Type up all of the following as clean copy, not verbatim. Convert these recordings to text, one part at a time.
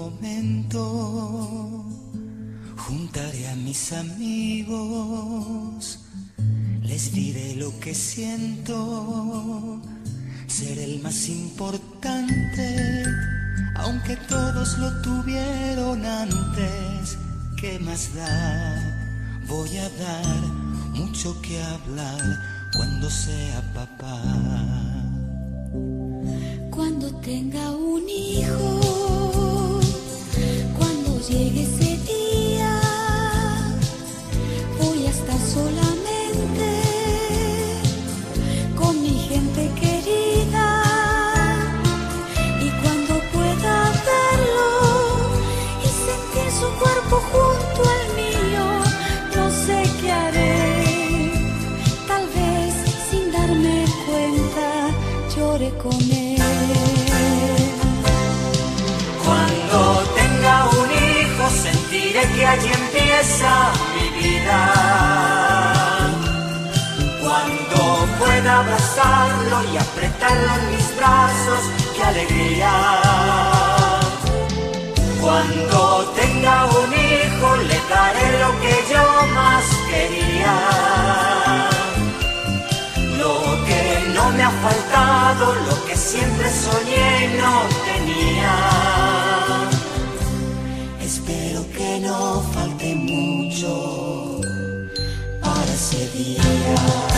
momento juntaré a mis amigos, les diré lo que siento, seré el más importante, aunque todos lo tuvieron antes. ¿Qué más da? Voy a dar mucho que hablar cuando sea papá. Cuando tenga un hijo, cuando llegue ese día, voy a estar solamente con mi gente querida. Y cuando pueda verlo y sentir su cuerpo junto al mío, no sé qué haré. Tal vez sin darme cuenta llore con él. Cuando tenga un hijo sentiré que allí empieza mi vida. Cuando pueda abrazarlo y apretarlo en mis brazos, qué alegría. Cuando tenga un hijo le daré lo que yo más quería. Lo que no me ha faltado, lo que siempre soñé y no tenía. Espero que no falte mucho para ese día.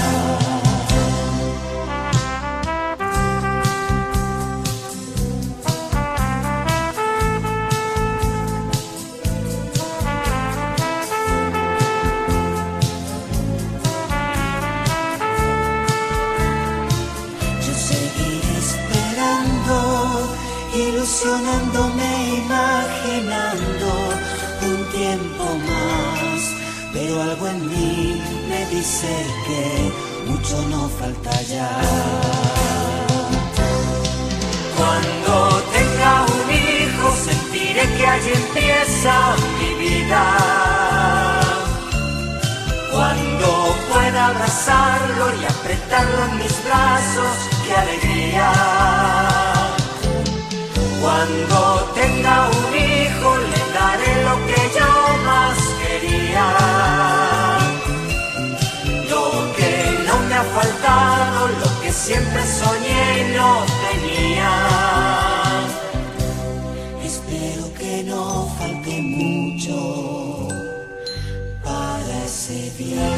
Ilusionándome, imaginando un tiempo más, pero algo en mí me dice que mucho no falta ya. Cuando tenga un hijo sentiré que allí empieza mi vida. Cuando pueda abrazarlo y apretarlo en mis brazos, qué alegría. Cuando tenga un hijo le daré lo que yo más quería. Lo que no me ha faltado, lo que siempre soñé y no tenía. Espero que no falte mucho para ese día.